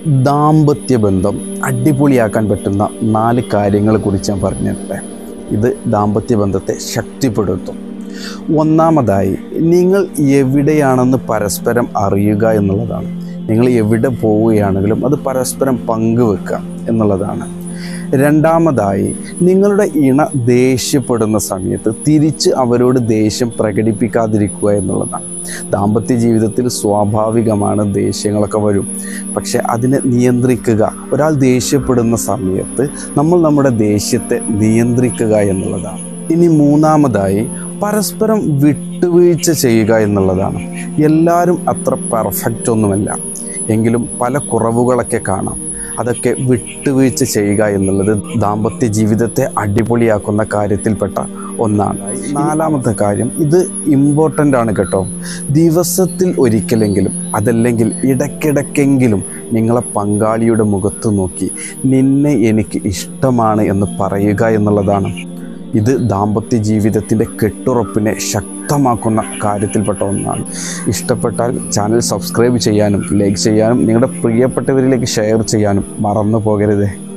ദാമ്പത്യ ബന്ധം അടിപൊളിയാക്കാൻ പറ്റുന്ന 4 കാര്യങ്ങളെക്കുറിച്ച് ഞാൻ പറഞ്ഞിട്ടുണ്ട്. ഇത് ദാമ്പത്യ ബന്ധത്തെ ശക്തിപ്പെടുത്തും. ഒന്നാമതായി, നിങ്ങൾ എവിടെയാണെന്ന് പരസ്പരം അറിയുക എന്നുള്ളതാണ്. നിങ്ങൾ എവിടെ പോവുകയാണെങ്കിലും അത് പരസ്പരം പങ്കുവെക്കുക എന്നുള്ളതാണ്. രണ്ടാമതായി, നിങ്ങളുടെ ഇണ ദേഷ്യപ്പെടുന്ന സമയത്ത് തിരിച്ച് അവരോട് ദേഷ്യം പ്രകടിപ്പിക്കാതിരിക്കുക എന്നുള്ളതാണ്. ദാമ്പത്യ ജീവിതത്തിൽ സ്വാഭാവികമാണ്, ദേഷ്യങ്ങളൊക്കെ വരും. പക്ഷെ അതിനെ നിയന്ത്രിക്കുക. ഒരാൾ ദേഷ്യപ്പെടുന്ന സമയത്ത് നമ്മൾ നമ്മുടെ ദേഷ്യത്തെ നിയന്ത്രിക്കുക എന്നുള്ളതാണ്. ഇനി മൂന്നാമതായി, പരസ്പരം വിട്ടുവീഴ്ച ചെയ്യുക എന്നുള്ളതാണ്. എല്ലാവരും അത്ര പെർഫെക്റ്റ് ഒന്നുമല്ല, എങ്കിലും പല കുറവുകളൊക്കെ കാണാം. അതൊക്കെ വിട്ടുവീഴ്ച ചെയ്യുക എന്നുള്ളത് ദാമ്പത്യ ജീവിതത്തെ അടിപൊളിയാക്കുന്ന കാര്യത്തിൽപ്പെട്ട ഒന്നാണ്. 4ാമത്തെ കാര്യം, ഇത് ഇമ്പോർട്ടൻ്റ് ആണ് കേട്ടോ. ദിവസത്തിൽ ഒരിക്കലെങ്കിലും അതല്ലെങ്കിൽ ഇടയ്ക്കിടയ്ക്കെങ്കിലും നിങ്ങളെ പങ്കാളിയുടെ മുഖത്ത് നോക്കി നിന്നെ എനിക്ക് ഇഷ്ടമാണ് എന്ന് പറയുക എന്നുള്ളതാണ്. ഇത് ദാമ്പത്യ ജീവിതത്തിൻ്റെ കെട്ടുറപ്പിനെ ശക്തമാക്കുന്ന കാര്യത്തിൽപ്പെട്ട ഒന്നാണ്. ഇഷ്ടപ്പെട്ടാൽ ചാനൽ സബ്സ്ക്രൈബ് ചെയ്യാനും ലൈക്ക് ചെയ്യാനും നിങ്ങളുടെ പ്രിയപ്പെട്ടവരിലേക്ക് ഷെയർ ചെയ്യാനും മറന്നു പോകരുതേ.